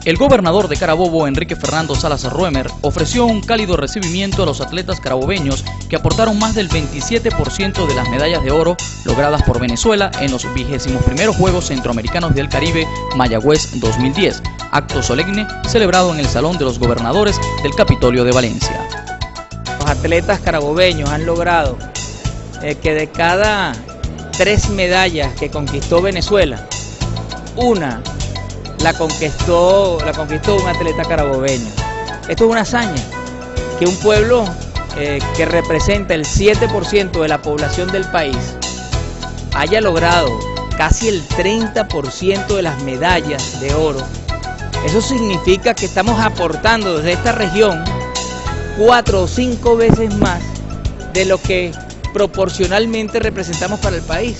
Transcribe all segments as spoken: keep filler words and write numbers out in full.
El gobernador de Carabobo, Enrique Fernando Salas Roemer, ofreció un cálido recibimiento a los atletas carabobeños que aportaron más del veintisiete por ciento de las medallas de oro logradas por Venezuela en los vigésimos primeros Juegos Centroamericanos del Caribe Mayagüez dos mil diez, acto solemne celebrado en el Salón de los Gobernadores del Capitolio de Valencia. Los atletas carabobeños han logrado eh, que de cada tres medallas que conquistó Venezuela, una la conquistó, la conquistó un atleta carabobeño. Esto es una hazaña, que un pueblo eh, que representa el siete por ciento de la población del país haya logrado casi el treinta por ciento de las medallas de oro. Eso significa que estamos aportando desde esta región cuatro o cinco veces más de lo que proporcionalmente representamos para el país.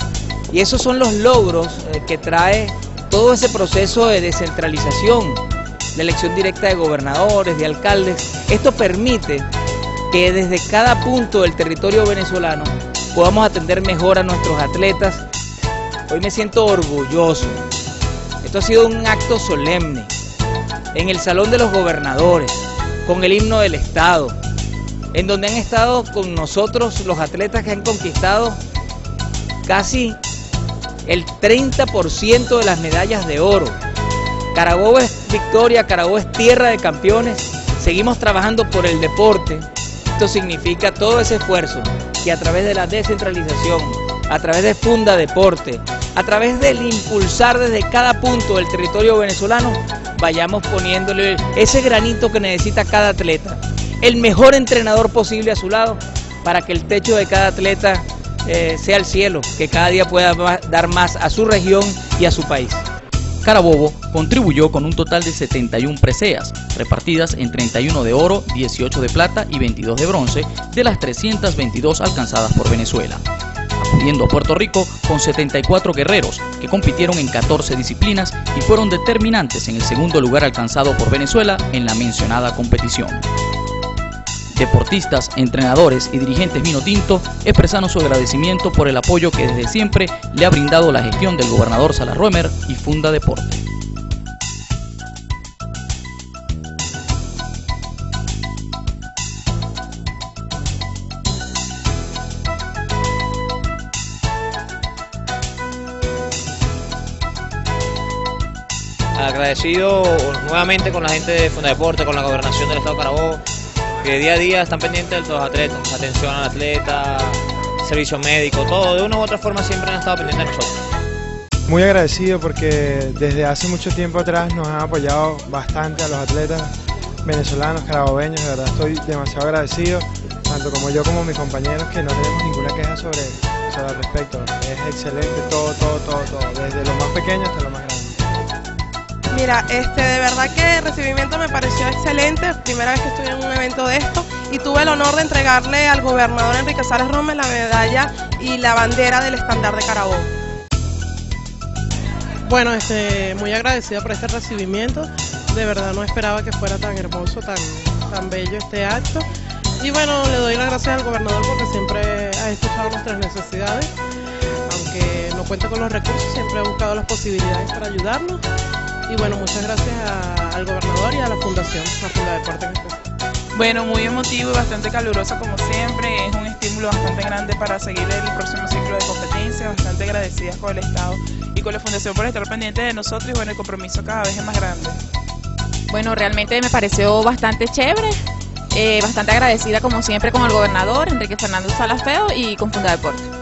Y esos son los logros eh, que trae todo ese proceso de descentralización, de elección directa de gobernadores, de alcaldes. Esto permite que desde cada punto del territorio venezolano podamos atender mejor a nuestros atletas. Hoy me siento orgulloso. Esto ha sido un acto solemne en el Salón de los Gobernadores, con el himno del Estado, en donde han estado con nosotros los atletas que han conquistado casi el treinta por ciento de las medallas de oro. Carabobo es victoria, Carabobo es tierra de campeones. Seguimos trabajando por el deporte. Esto significa todo ese esfuerzo que a través de la descentralización, a través de Funda Deporte, a través del impulsar desde cada punto del territorio venezolano, vayamos poniéndole ese granito que necesita cada atleta, el mejor entrenador posible a su lado, para que el techo de cada atleta eh, sea el cielo, que cada día pueda dar más a su región y a su país. Carabobo contribuyó con un total de setenta y una preseas, repartidas en treinta y uno de oro, dieciocho de plata y veintidós de bronce, de las trescientas veintidós alcanzadas por Venezuela, acudiendo a Puerto Rico con setenta y cuatro guerreros que compitieron en catorce disciplinas y fueron determinantes en el segundo lugar alcanzado por Venezuela en la mencionada competición. Deportistas, entrenadores y dirigentes vinotinto expresaron su agradecimiento por el apoyo que desde siempre le ha brindado la gestión del gobernador Salas Roemer y Funda Deporte. Agradecido nuevamente con la gente de Funda Deporte, con la gobernación del Estado de Carabobo, que día a día están pendientes de los atletas, atención al atleta, servicio médico, todo, de una u otra forma siempre han estado pendientes de nosotros. Muy agradecido porque desde hace mucho tiempo atrás nos han apoyado bastante a los atletas venezolanos, carabobeños. De verdad estoy demasiado agradecido, tanto como yo como mis compañeros, que no tenemos ninguna queja sobre, sobre el respecto. Es excelente todo, todo, todo, todo, desde lo más pequeño hasta lo más grande. Mira, este, de verdad que el recibimiento me pareció excelente, primera vez que estuve en un evento de esto y tuve el honor de entregarle al gobernador Enrique Salas Roemer la medalla y la bandera del estandarte de Carabobo. Bueno, este, muy agradecida por este recibimiento, de verdad no esperaba que fuera tan hermoso, tan, tan bello este acto y bueno, le doy las gracias al gobernador porque siempre ha escuchado nuestras necesidades, aunque no cuenta con los recursos, siempre ha buscado las posibilidades para ayudarnos. Y bueno, muchas gracias a, al gobernador y a la fundación, a Funda Deporte en especial. Bueno, muy emotivo y bastante caluroso como siempre, es un estímulo bastante grande para seguir el próximo ciclo de competencias, bastante agradecidas con el Estado y con la Fundación por estar pendiente de nosotros y bueno, el compromiso cada vez es más grande. Bueno, realmente me pareció bastante chévere, eh, bastante agradecida como siempre con el gobernador Enrique Fernando Salas Feo y con Funda Deporte.